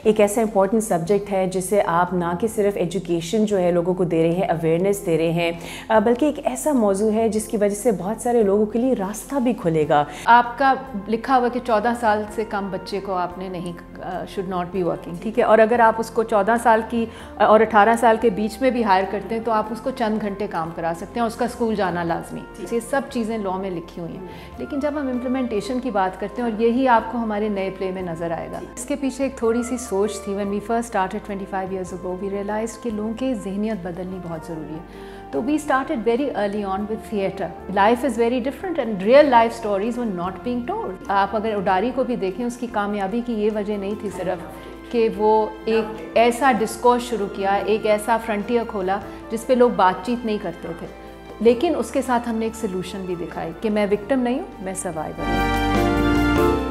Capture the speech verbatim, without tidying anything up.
एक ऐसा important subject है जिसे आप ना कि सिर्फ एजुकेशन जो है लोगों को दे रहे हैं, अवेयरनेस दे रहे हैं, बल्कि एक ऐसा मौजू है जिसकी वजह से बहुत सारे लोगों के लिए रास्ता भी खुलेगा। आपका लिखा हुआ कि चौदह साल से कम बच्चे को आपने नहीं, शुड नॉट बी वर्किंग, ठीक है। और अगर आप उसको चौदह साल की और अठारह साल के बीच में भी हायर करते हैं तो आप उसको चंद घंटे काम करा सकते हैं, उसका स्कूल जाना लाजमी। ये सब चीज़ें लॉ में लिखी हुई हैं, लेकिन जब हम इम्प्लीमेंटेशन की बात करते हैं, और यही आपको हमारे नए प्ले में नज़र आएगा। इसके पीछे एक थोड़ी सी सोच थी। When we first started twenty five years ago, we realised कि लोगों की जहनियत बदलनी बहुत ज़रूरी है। तो we started very early on with theatre. Life is very different and real life stories were not being told. आप अगर उडारी को भी देखें, उसकी कामयाबी की ये वजह नहीं थी सिर्फ कि वो एक ऐसा डिस्कोर्स शुरू किया, एक ऐसा फ्रंटियर खोला जिस पे लोग बातचीत नहीं करते थे, लेकिन उसके साथ हमने एक सोल्यूशन भी दिखाई कि मैं विक्टिम नहीं हूँ, मैं सर्वाइवर हूँ।